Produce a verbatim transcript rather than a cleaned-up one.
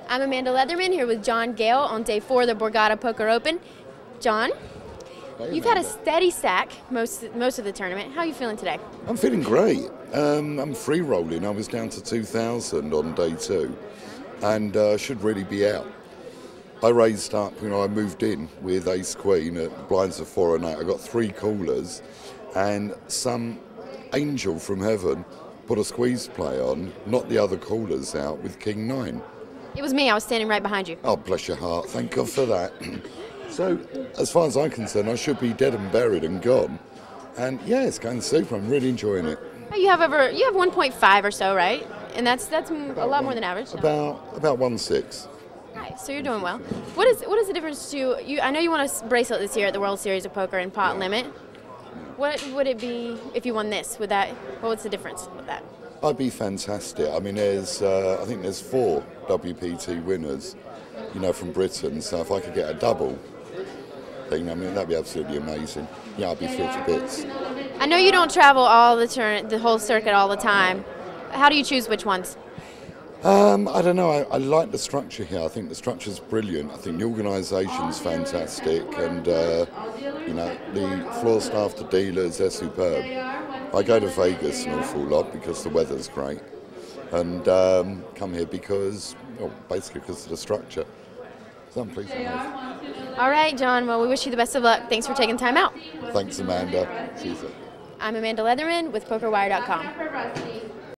I'm Amanda Leatherman here with John Gale on day four of the Borgata Poker Open. John, Hey, you've Amanda. had a steady stack most most of the tournament. How are you feeling today? I'm feeling great. Um, I'm free rolling. I was down to two thousand on day two and uh, should really be out. I raised up, you know, I moved in with ace queen at blinds of four and eight. I got three callers and some angel from heaven put a squeeze play on, knocked the other callers out with king nine. It was me. I was standing right behind you. Oh, bless your heart. Thank God for that. So, as far as I'm concerned, I should be dead and buried and gone. And yeah, it's going super. I'm really enjoying it. You have over you have one point five or so, right? And that's that's a lot more than average. No? About about one six. Right, so you're doing well. What is what is the difference to you? I know you won a bracelet this year at the World Series of Poker in pot limit. What would it be if you won this? Would that? What was the difference with that? I'd be fantastic. I mean, there's uh, I think there's four W P T winners, you know, from Britain. So if I could get a double thing, I mean, that'd be absolutely amazing. Yeah, I'd be thrilled to bits. I know you don't travel all the turn, the whole circuit all the time. How do you choose which ones? Um, I don't know. I, I like the structure here. I think the structure's brilliant. I think the organisation's fantastic, and uh, you know, the floor staff, the dealers, they're superb. I go to Vegas an awful lot because the weather's great, and um, come here because, well, basically because of the structure. So I'm pleased. All right, John. Well, we wish you the best of luck. Thanks for taking time out. Thanks, Amanda. See you soon. I'm Amanda Leatherman with PokerWire dot com.